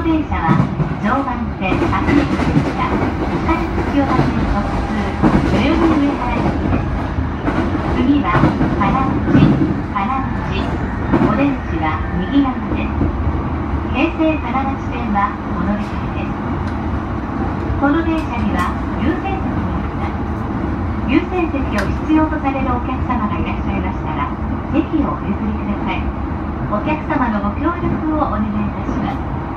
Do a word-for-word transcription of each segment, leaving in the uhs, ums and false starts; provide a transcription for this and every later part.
電車は常磐線秋駅列車北千代田線特通代々木上原駅です。次は原口、原口、お出口は右側です。京成金町線はお乗り換えです。この電車には優先席があります。優先席を必要とされるお客様がいらっしゃいましたら、席をお譲りください。お客様のご協力をお願いいたします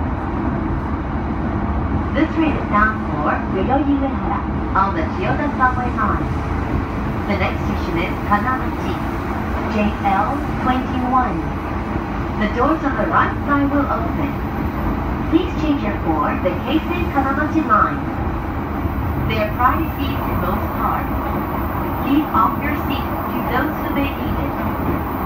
。This train is bound for Ryoyu Uehara on the Chiyoda subway line. The next station is Kanamachi, J L twenty-one. The doors on the right side will open. Please change your for the Keisei Kanamachi line. There are priority seats in most cars. Please offer your seat to those who may need it.